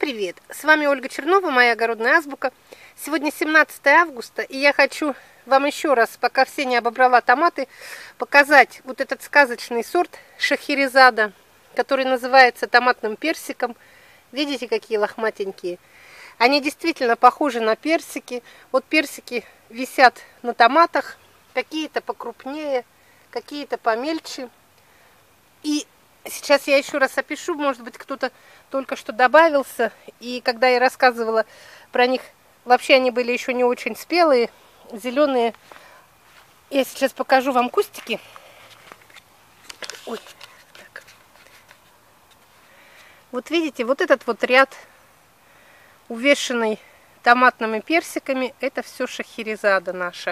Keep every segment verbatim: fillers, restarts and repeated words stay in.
Всем привет! С вами Ольга Чернова, моя огородная азбука. Сегодня семнадцатое августа, и я хочу вам еще раз, пока все не обобрала томаты, показать вот этот сказочный сорт Шахерезада, который называется томатным персиком. Видите, какие лохматенькие? Они действительно похожи на персики. Вот персики висят на томатах, какие-то покрупнее, какие-то помельче. И сейчас я еще раз опишу, может быть, кто-то только что добавился. И когда я рассказывала про них, вообще они были еще не очень спелые, зеленые. Я сейчас покажу вам кустики. Ой, так. Вот видите, вот этот вот ряд, увешанный томатными персиками, это все Шахерезада наша.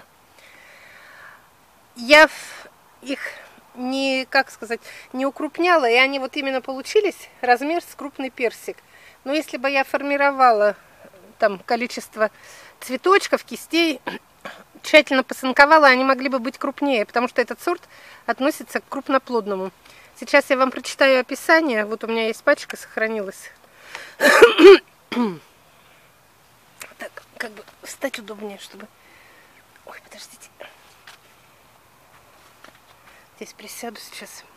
Я их не, как сказать, не укрупняла, и они вот именно получились размер с крупный персик. Но если бы я формировала там количество цветочков, кистей, тщательно посынковала, они могли бы быть крупнее, потому что этот сорт относится к крупноплодному. Сейчас я вам прочитаю описание. Вот у меня есть пачка, сохранилась. Так, как бы встать удобнее, чтобы... Ой, подождите. Здесь присяду сейчас.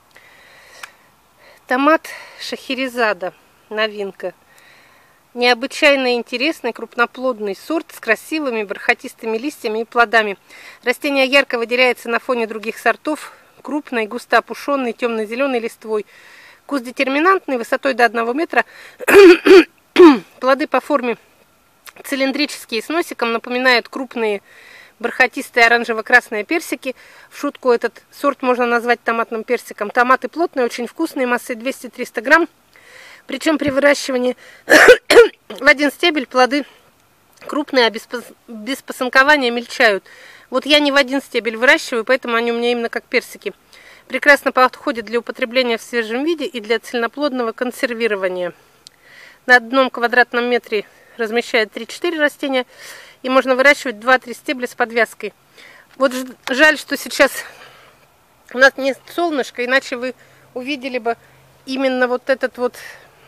Томат Шахерезада. Новинка. Необычайно интересный крупноплодный сорт с красивыми бархатистыми листьями и плодами. Растение ярко выделяется на фоне других сортов. Крупной, густо опушенной, темно-зеленой листвой. Куст детерминантный, высотой до одного метра. Плоды по форме цилиндрические, с носиком, напоминают крупные бархатистые оранжево-красные персики. В шутку этот сорт можно назвать томатным персиком. Томаты плотные, очень вкусные, массой двести-триста грамм. Причем при выращивании в один стебель плоды крупные, а без, без посынкования мельчают. Вот я не в один стебель выращиваю, поэтому они у меня именно как персики. Прекрасно подходят для употребления в свежем виде и для цельноплодного консервирования. На одном квадратном метре размещает три-четыре растения. И можно выращивать два-три стебля с подвязкой. Вот жаль, что сейчас у нас нет солнышка, иначе вы увидели бы именно вот этот вот,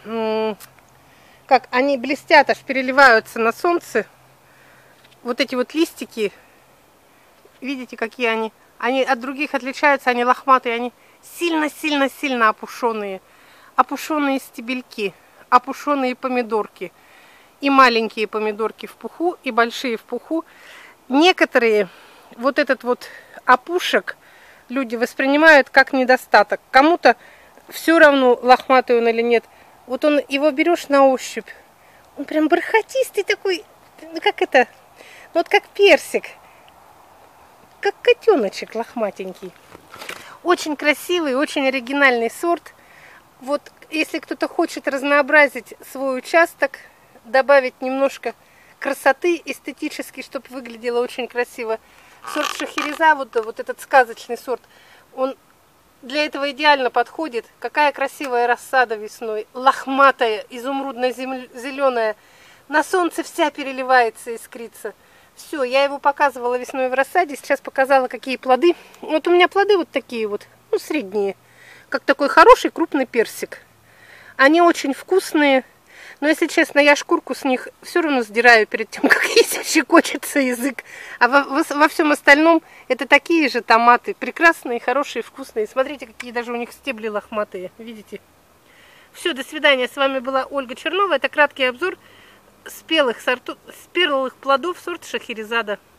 как они блестят, аж переливаются на солнце. Вот эти вот листики, видите, какие они? Они от других отличаются, они лохматые, они сильно-сильно-сильно опушенные. Опушенные стебельки, опушенные помидорки. И маленькие помидорки в пуху, и большие в пуху. Некоторые вот этот вот опушек люди воспринимают как недостаток. Кому-то все равно, лохматый он или нет. Вот он, его берешь на ощупь. Он прям бархатистый такой, ну как это, ну вот как персик. Как котеночек лохматенький. Очень красивый, очень оригинальный сорт. Вот если кто-то хочет разнообразить свой участок, добавить немножко красоты эстетически, чтобы выглядело очень красиво. Сорт Шахерезада, вот, вот этот сказочный сорт, он для этого идеально подходит. Какая красивая рассада весной, лохматая, изумрудно-зеленая. На солнце вся переливается, искрится. Все, я его показывала весной в рассаде, сейчас показала, какие плоды. Вот у меня плоды вот такие вот, ну средние, как такой хороший крупный персик. Они очень вкусные. Но, если честно, я шкурку с них все равно сдираю перед тем, как есть, щекочется язык. А во, во, во всем остальном это такие же томаты. Прекрасные, хорошие, вкусные. Смотрите, какие даже у них стебли лохматые. Видите? Все, до свидания. С вами была Ольга Чернова. Это краткий обзор спелых, сортов, спелых плодов сорта Шахерезада.